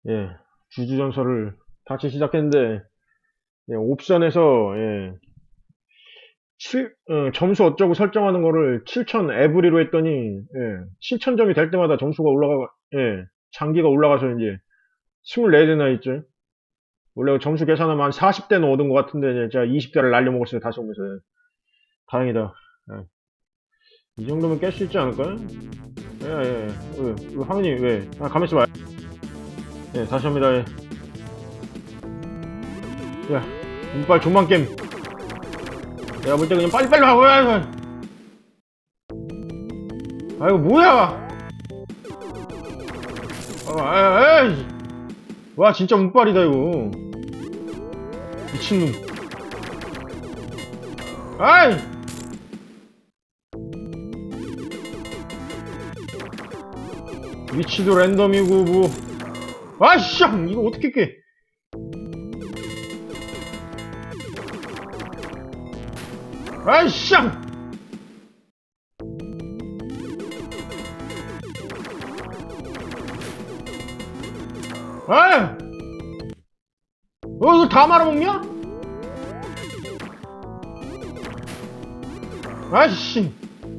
예, 주주전설을 다시 시작했는데, 예, 옵션에서, 예, 점수 어쩌고 설정하는 거를 7000 에브리로 했더니, 예, 7000점이 될 때마다 점수가 예, 장기가 올라가서 이제 24대나 있죠. 원래 점수 계산하면 한 40대는 얻은 것 같은데, 이제 제가 20대를 날려먹었어요, 다시 오면서. 다행이다. 예. 이 정도면 깰 수 있지 않을까요? 예, 예, 예. 화면이 왜? 아, 가만있어 봐. 예, 다시 합니다. 예. 야, 운빨 존만 게임. 내가 볼 때 그냥 빨리빨리 하고, 아이고, 뭐야! 에이! 와, 진짜 운빨이다, 이거. 미친놈. 아이! 위치도 랜덤이고, 뭐. 아이씨! 이거 어떻게 깨? 아이씨! 아! 이거 다 말아먹냐? 아이씨!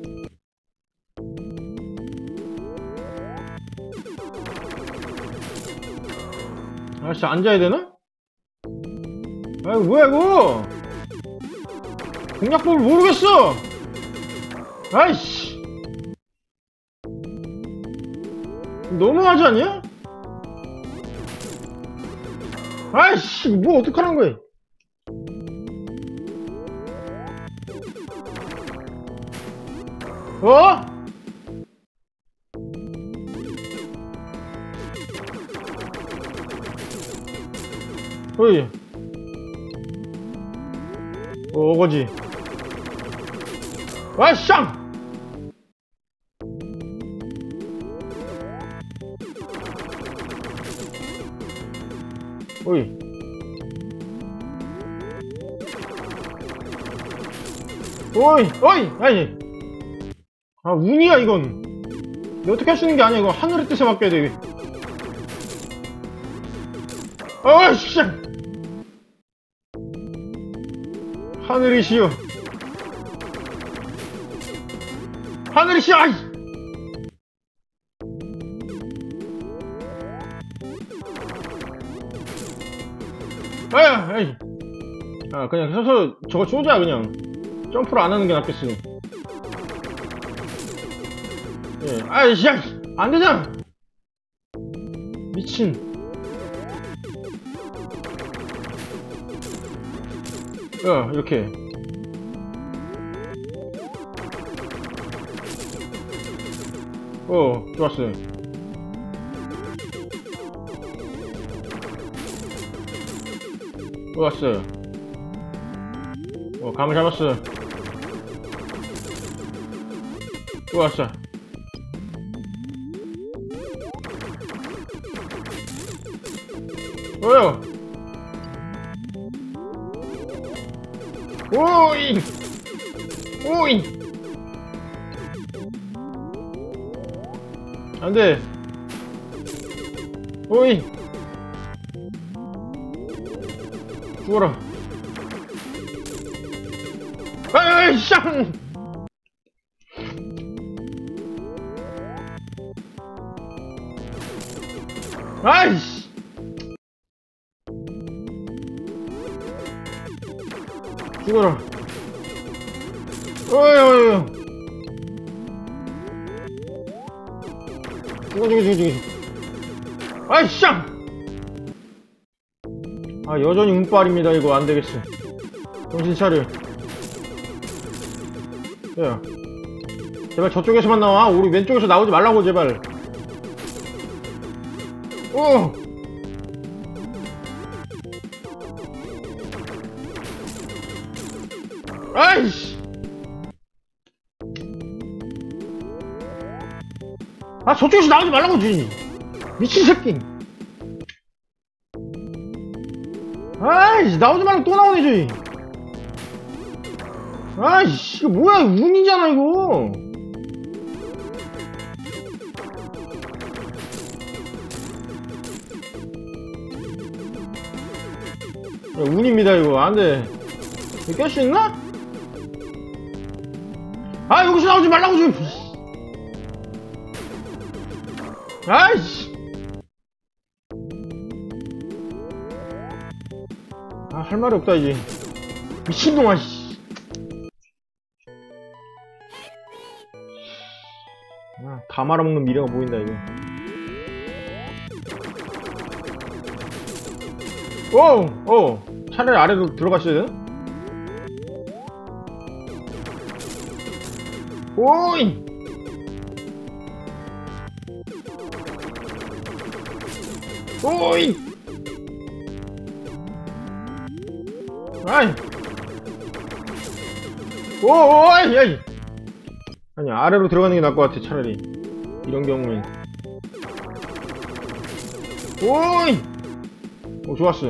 아이씨, 앉아야 되나? 아이고, 뭐야, 이거! 공략법을 모르겠어! 아이씨! 너무하지 않냐? 아이씨, 뭐 어떡하라는 거야? 어? 어이. 어거지. 아이씨! 어이. 어이, 어이, 아니. 아, 운이야, 이건. 내가 어떻게 할 수 있는 게 아니야, 이거. 하늘의 뜻에 맡겨야 돼, 이게. 아이씨! 하늘이시여. 하늘이시여, 아이! 아이. 아, 그냥 서서 저거 쏘자, 그냥. 점프를 안 하는 게 낫겠어. 예, 아이씨, 안 되잖아! 미친. 이렇게. 좋았어요. 좋았어요. 감을 잡았어. 좋았어. 오잉! 오잉! 안 돼! 오잉! 죽어라! 아이씨! 아이씨! 죽어라! 어이! 죽어. 아이씨! 아, 여전히 운빨입니다. 이거 안 되겠어. 정신 차려. 야, 제발 저쪽에서만 나와. 우리 왼쪽에서 나오지 말라고, 제발. 아이씨! 아, 저쪽에서 나오지 말라고, 지 미친 새끼! 아이씨, 나오지 말고 또 나오네, 저기! 아이씨, 이거 뭐야, 운이잖아, 이거! 운입니다 이거. 안돼. 깰 수 있나? 아 여기서 나오지 말라고 좀. 아이씨. 아 할 말이 없다 이제. 미친놈아 씨. 아, 다 말아먹는 미래가 보인다 이거. 오! 차라리 아래로 들어갔어야 되나? 오이! 오이! 아이! 오이! 야이! 아니, 아래로 들어가는 게 나을 것 같아, 차라리. 이런 경우엔. 오이! 오, 좋았어.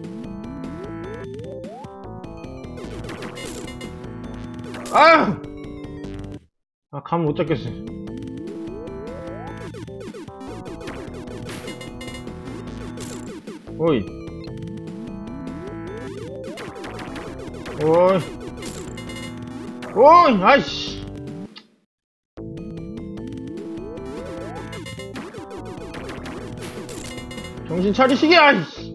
아! 아, 감 못 잡겠어. 오이. 오이. 오이! 아이씨! 정신 차리시게, 아이씨!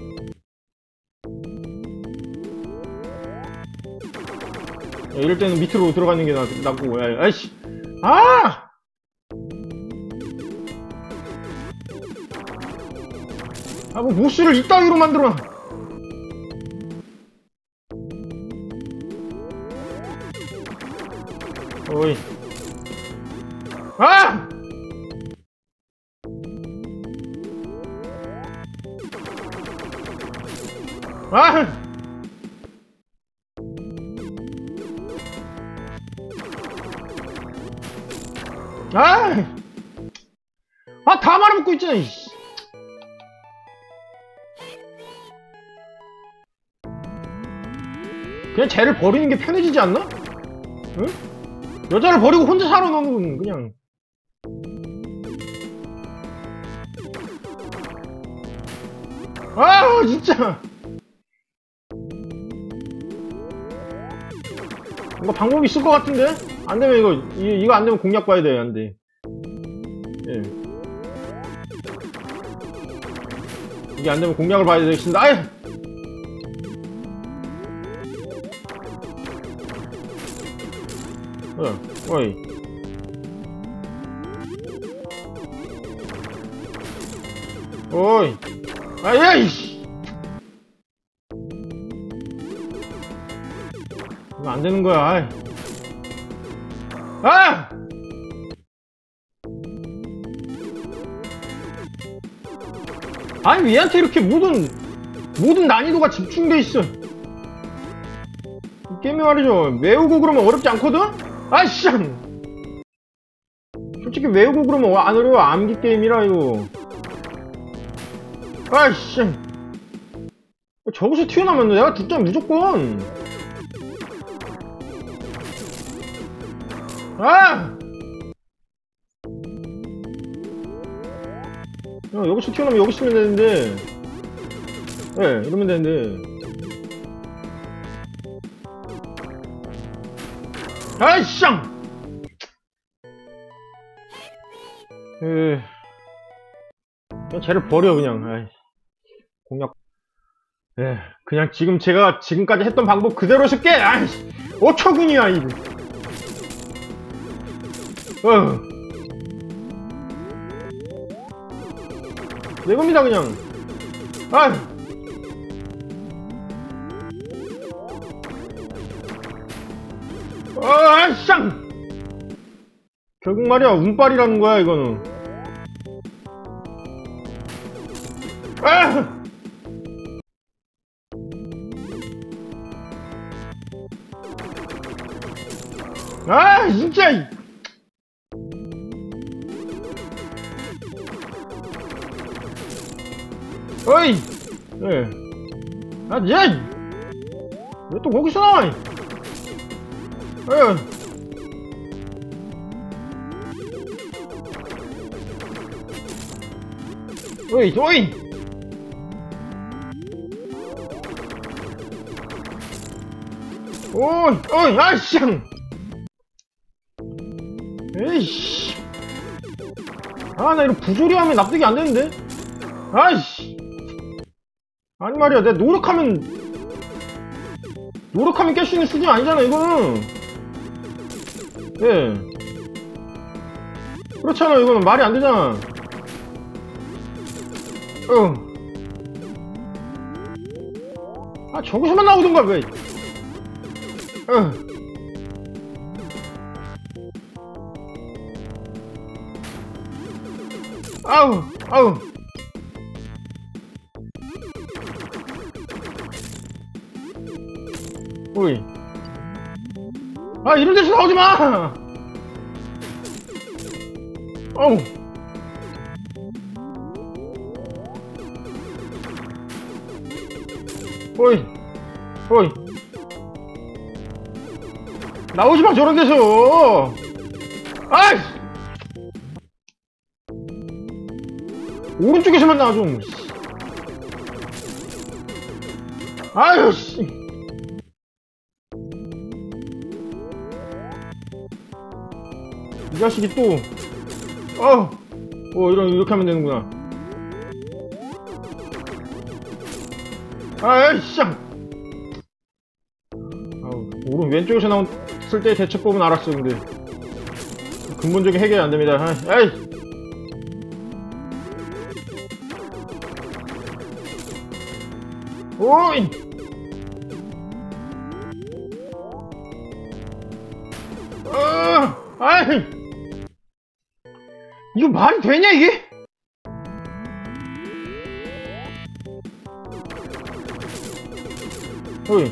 야, 이럴 때는 밑으로 들어가는 게 낫고, 야, 아이씨! 아! 아, 뭐, 보스를 이따위로 만들어! 어이. 아! 아! 아! 아, 다 말아먹고 있잖아, 이씨. 그냥 쟤를 버리는 게 편해지지 않나? 응? 여자를 버리고 혼자 살아, 너는, 그냥. 아, 진짜! 뭔가 방법이 있을 것 같은데? 안 되면 이거 안 되면 공략 봐야 돼, 안 돼. 예. 이게 안 되면 공략을 봐야 되겠습니다. 아이! 어이. 어이. 아야, 이씨! 이거 안 되는 거야, 아이. 아! 아니, 얘한테 이렇게 모든 난이도가 집중돼 있어. 이 게임이 말이죠. 외우고 그러면 어렵지 않거든? 아이씨! 솔직히 외우고 그러면 안 어려워. 암기 게임이라, 이거. 아이씨! 저기서 튀어나오면 내가 죽잖아, 무조건! 아! 여기서 튀어나오면 여기 있으면 되는데. 예, 이러면 되는데. 아이씨! 그냥 쟤를 버려, 그냥. 아이, 공략. 예, 그냥 제가 지금까지 했던 방법 그대로 쓸게! 아이씨! 어처구니야, 이거. 내 겁니다, 그냥. 아! 아이씨! 결국 말이야, 운빨이라는 거야, 이거는. 아! 아, 진짜! 어이! 예. 아, 야! 왜 또 거기서 나와? 어이! 오이, 오이, 아이씨! 에이씨. 아, 나 이런 부조리하면 납득이 안 되는데? 아이씨. 아니 말이야, 내가 노력하면 깰 수 있는 수준이 아니잖아, 이거는. 예. 그렇잖아, 이거는 말이 안 되잖아. 아, 저기서만 나오던가, 왜. 아우, 아우. 오이. 아, 이런 데서 나오지 마! 어우. 오이. 오이. 나오지 마, 저런 데서! 아이! 오른쪽에서만 나와, 좀. 아유, 씨. 이 자식이 또, 이렇게 하면 되는구나. 아이씨! 오른 왼쪽에서 나왔을 때 대처법은 알았어, 근데. 근본적인 해결이 안 됩니다. 아이! 오이! 아이! 이거 말이 되냐, 이게? 어이.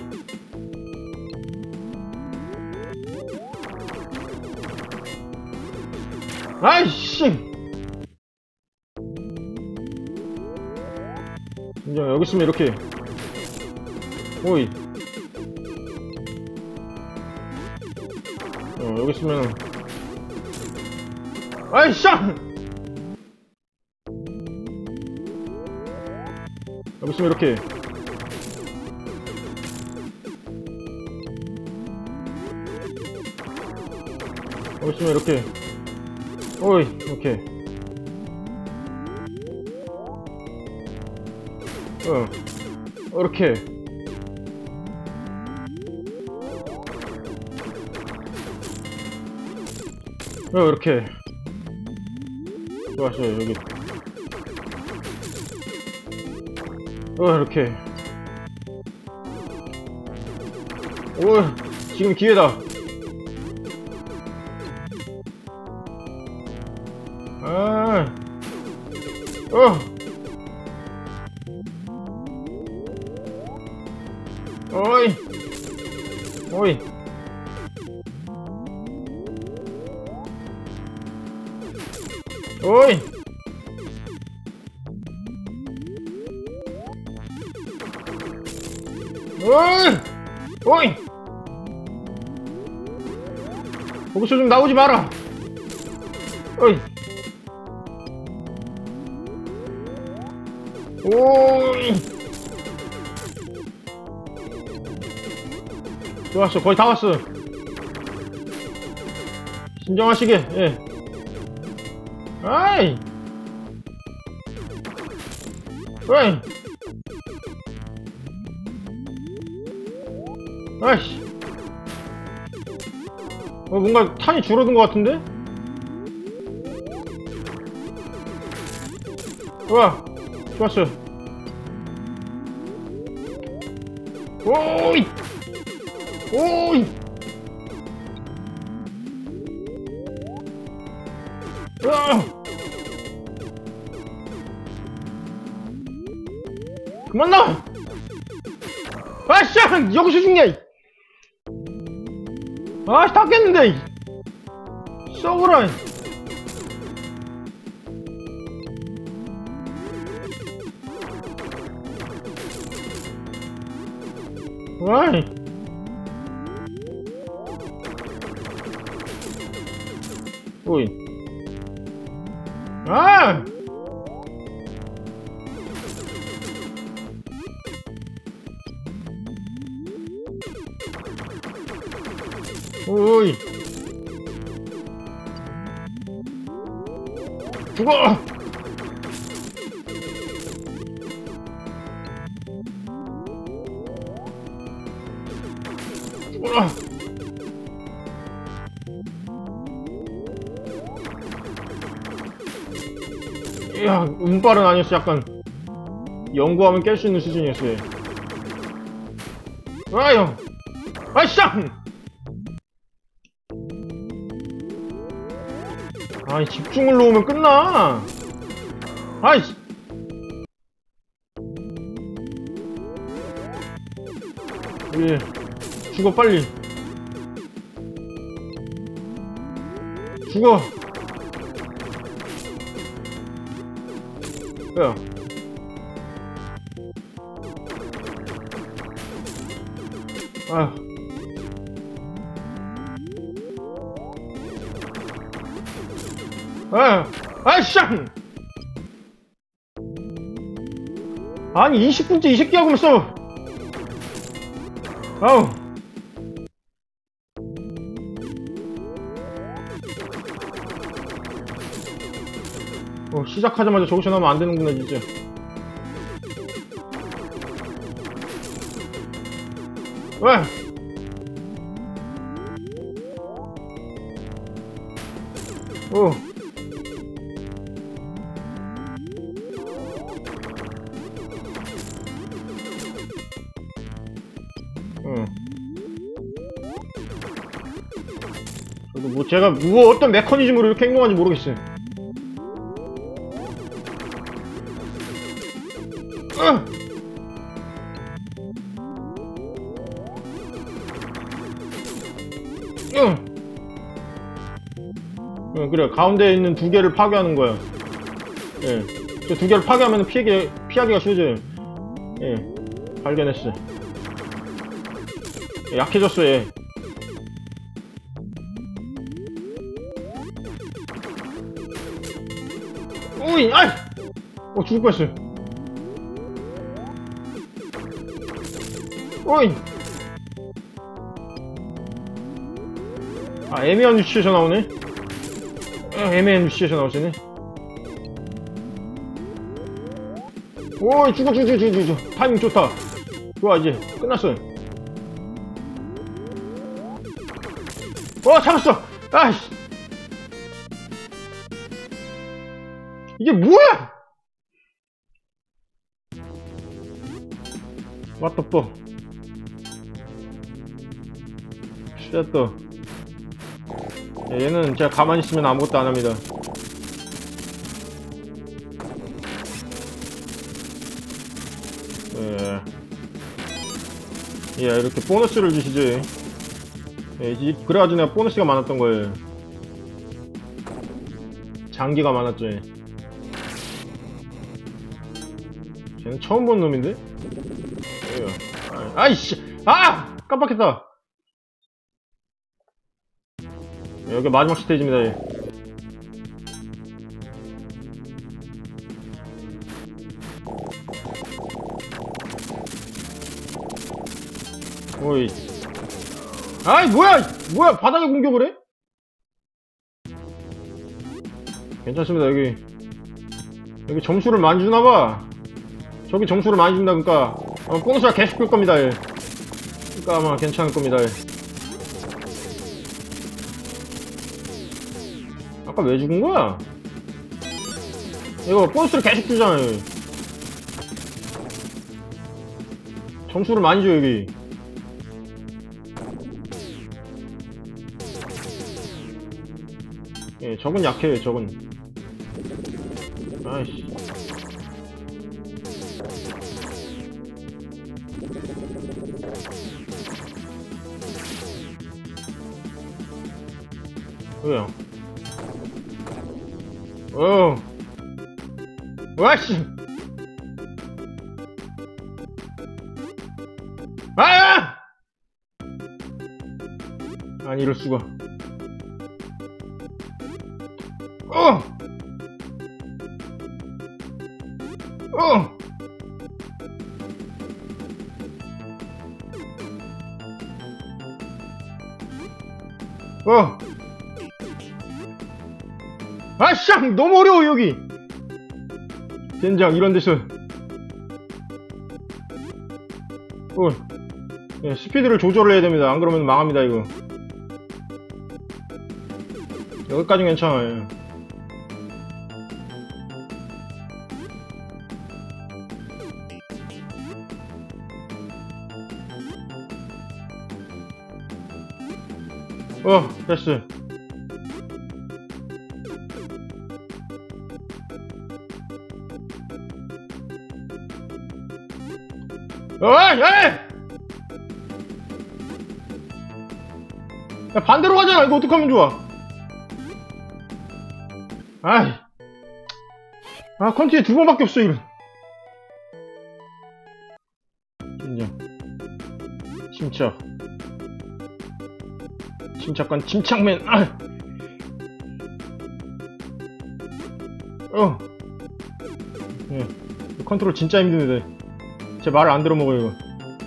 아이씨! 이제 여기 있으면 이렇게. 오이. 여기 있으면. 아이씨! 여기 있으면 이렇게. 여기 있으면 이렇게. 오이, 이렇게. 이렇게. 이렇게. 좋았어요, 여기. 이렇게. 지금 기회다. 오이. 오이. 오이. 오이. 오이. 거기서 좀 나오지 마라. 오이. 오이. 좋았어, 거의 다 왔어. 진정하시게. 예. 아이. 어이. 아이씨. 뭔가 탄이 줄어든 것 같은데? 와, 좋았어. 오이! 오이! 그만 나와! 아씨! 여기서 죽냐! 아씨, 다 깼는데! 썩어라! 와이! 오이. 아! 오이. 죽어! 죽어라! 이야, 운빨은 아니었어. 약간 연구하면 깰 수 있는 수준이었어요. 아유! 아이쌍! 아이, 집중을 놓으면 끝나! 아이씨! 예, 죽어, 빨리. 죽어! 야. 아휴. 아이쌍! 아니, 20분째 이 새끼 하고 있어! 아우. 시작하자마자 저기서 나오면 안 되는구나, 진짜. 왜? 저도 뭐 제가 어떤 메커니즘으로 이렇게 행동하는지 모르겠어요. 그래, 가운데에 있는 두 개를 파괴하는 거야. 예. 저 두 개를 파괴하면 피하기가 쉬워져요. 예. 발견했어. 예, 약해졌어, 얘. 오이, 아이! 죽을 뻔했어. 오이! 아, 애매한 위치에서 나오네? 애매한 위치에서 나오시네? 오이, 죽어. 타이밍 좋다. 좋아, 이제. 끝났어. 잡았어! 아이씨! 이게 뭐야! What the fuck? 쉣또. 얘는 진짜 가만히 있으면 아무것도 안 합니다. 예, 이렇게 보너스를 주시지. 예, 그래가지고 내가 보너스가 많았던 거예요. 장기가 많았죠. 얘. 쟤는 처음 본 놈인데? 아이씨! 깜빡했다! 여기 마지막 스테이지입니다, 얘. 오이. 아이, 뭐야, 바닥에 공격을 해? 괜찮습니다, 여기 점수를 많이 주나봐. 저기 점수를 많이 준다, 그니까. 아마 보너스가 계속 줄 겁니다, 얘. 그니까 아마 괜찮을 겁니다, 얘. 아까 왜 죽은 거야? 이거 보너스를 계속 주잖아, 얘. 점수를 많이 줘, 여기. 예, 저건 약해요, 저건. 아이씨. 왜요? 와씨! 아니, 이럴수가. 어. 아쌍! 너무 어려워, 여기! 젠장, 이런 데서. 예, 스피드를 조절을 해야 됩니다. 안 그러면 망합니다, 이거. 여기까지는 괜찮아요. 됐어. 어이! 야, 반대로 가잖아. 이거 어떡하면 좋아? 아이. 컨티에 2번밖에 없어, 이거. 인정. 침착관 침착맨. 예. 컨트롤 진짜 힘듭니다. 제 말을 안 들어먹어요, 이거.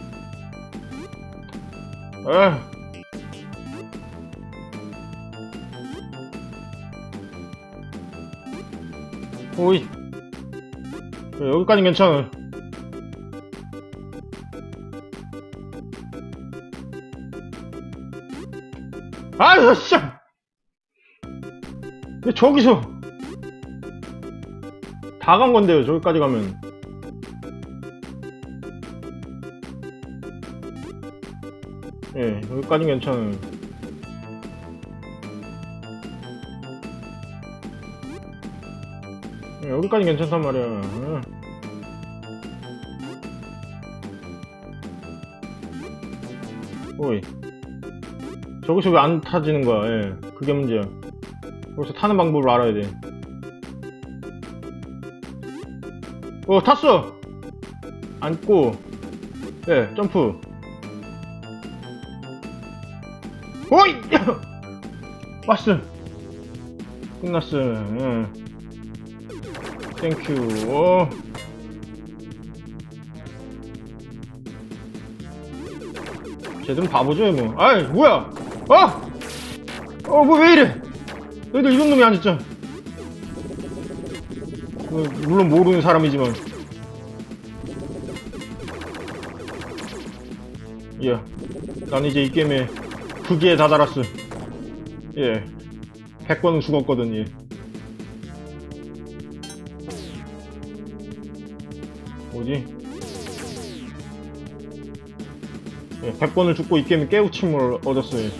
오이. 여기까진 괜찮아. 아유, 진짜! 저기서! 다 간 건데요, 저기까지 가면. 예, 여기까진 괜찮아요. 예, 여기까진 괜찮단 말이야. 오이. 저기서 왜 안 타지는 거야? 예, 그게 문제야. 여기서 타는 방법을 알아야 돼. 탔어! 앉고, 예, 점프. 오이! 왔어! 끝났어. 예. 땡큐. 쟤들은 바보죠, 뭐. 아이, 뭐야! 뭐 왜 이래! 너희들 이런 놈이야, 진짜. 물론 모르는 사람이지만. 예. 난 이제 이 게임에 극기에 다다랐어. 예. 100번은 죽었거든, 예. 뭐지? 예, 100번을 죽고 이 게임에 깨우침을 얻었어요.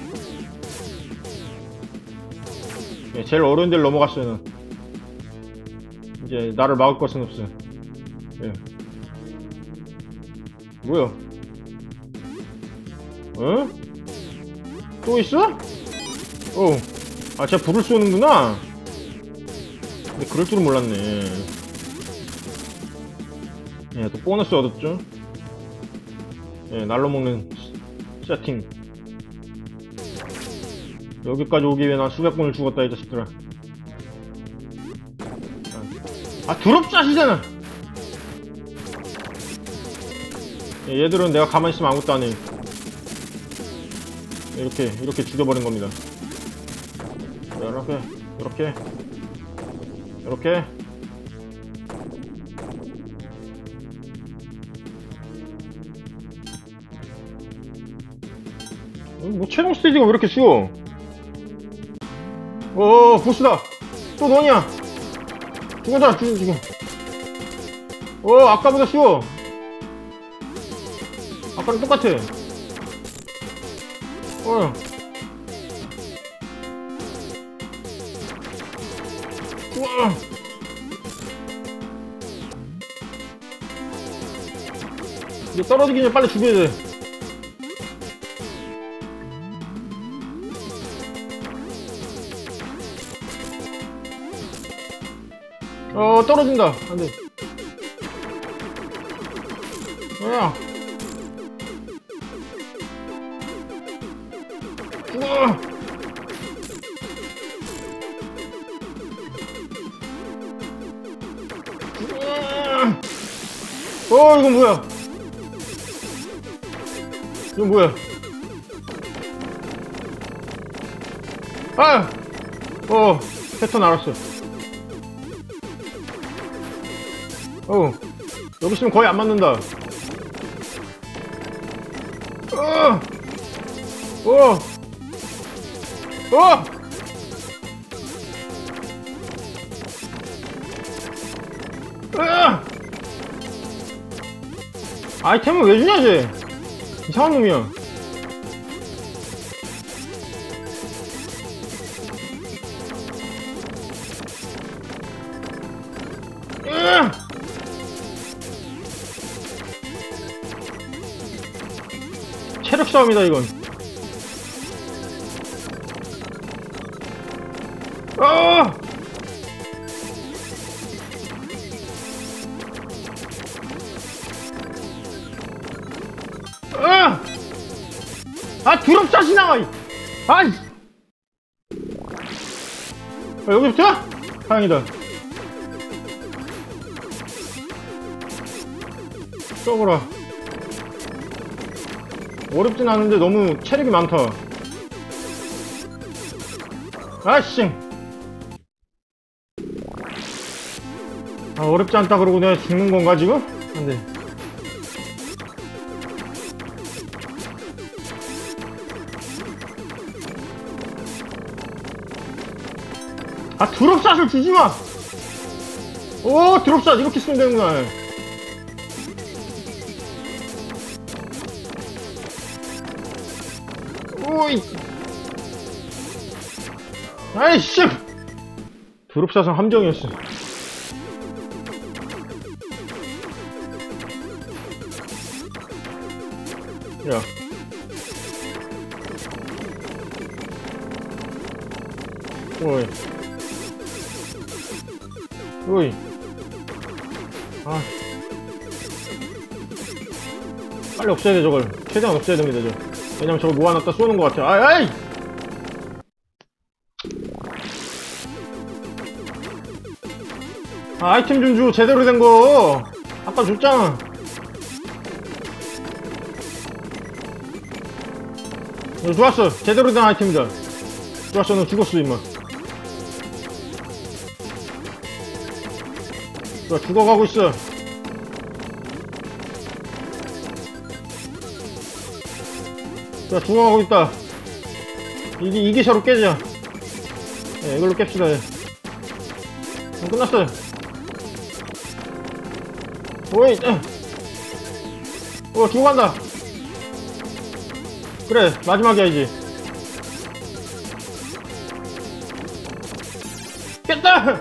예, 제일 어려운 데를 넘어갔어요, 난. 이제 나를 막을 것은 없어. 예. 뭐야? 또 있어? 쟤 불을 쏘는구나. 근데 그럴 줄은 몰랐네. 예, 또 보너스 얻었죠. 예, 날로 먹는 세팅. 여기까지 오기 위해 난 수백 번을 죽었다, 이 자식들아. 두렵자시잖아. 예, 얘들은 내가 가만히 있으면 아무것도 안 해. 이렇게 죽여버린 겁니다. 이렇게. 뭐 최종 스테이지가 왜 이렇게 쉬워? 보스다. 또 너냐? 죽어자, 지금. 아까보다 쉬워. 아까랑 똑같아. 우와. 이제 떨어지기 전에 빨리 죽여야 돼. 떨어진다. 안 돼. 뭐야? 우와. 이건 뭐야? 아! 패턴 알았어. 여기 있으면 거의 안 맞는다. 아이템을 왜 주냐, 쟤? 이상한 놈이야. 체력 싸움이다, 이건. 두렵샷이 나와! 아이! 여기부터? 다행이다. 썩어라. 어렵진 않은데 너무 체력이 많다. 아씨! 어렵지 않다 그러고 내가 죽는 건가 지금? 안돼. 드롭샷을 주지마! 드롭샷 이렇게 쓰면 되는구나. 오이! 아이씨! 드롭샷은 함정이었어. 야. 오이. 오이. 빨리 없애야 돼, 저걸. 최대한 없애야 됩니다, 저. 왜냐면 저걸 모아놨다 쏘는 것 같아. 아이! 아이템 좀 줘, 제대로 된 거. 아까 줬잖아. 좋았어. 제대로 된 아이템이다. 좋았어, 너 죽었어, 임마. 좋아, 죽어가고 있어. 자, 죽어가고 있다. 이 기사로 깨자. 네, 이걸로 깹시다. 예. 끝났어요. 오이, 죽어간다. 그래, 마지막이야, 이제. 깼다!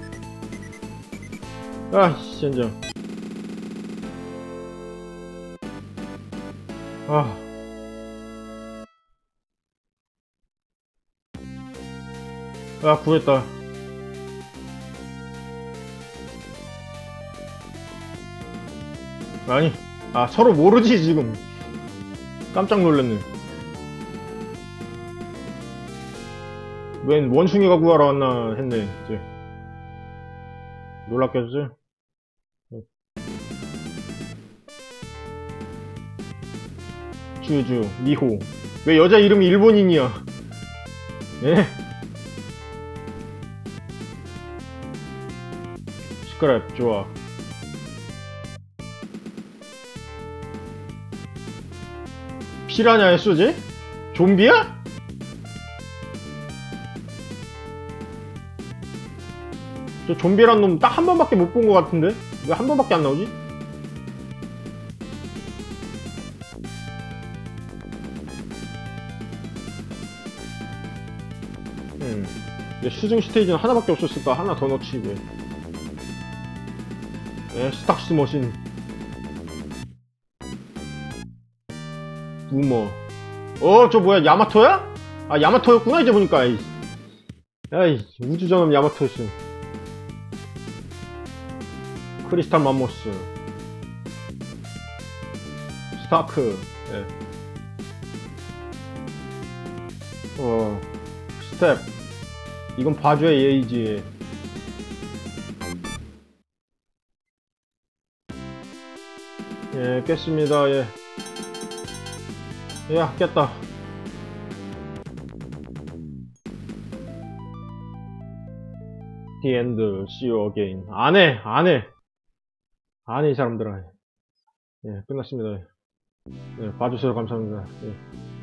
아씨, 젠장. 구했다. 아니, 서로 모르지, 지금. 깜짝 놀랐네. 웬 원숭이가 구하러 왔나 했네, 이제. 놀랍겠지? 주주, 미호. 왜 여자 이름이 일본인이야? 예? 스크랩, 좋아. 피라냐의 수지? 좀비야? 저 좀비란 놈 딱 한 번밖에 못 본 것 같은데? 왜 한 번밖에 안 나오지? 수중 스테이지는 하나밖에 없었을까? 하나 더 넣지, 이제. 네, 스탁스 머신. 부머. 저 뭐야, 야마토야? 야마토였구나, 이제 보니까. 야이, 우주전함 야마토였어. 크리스탈 맘모스. 스타크. 예. 스텝. 이건 봐줘야 예의지. 예, 깼습니다. 예. 야, 깼다. the end, see you again. 안 해, 안 해. 안 해, 이 사람들아. 예, 끝났습니다. 예, 봐주셔서 감사합니다. 예.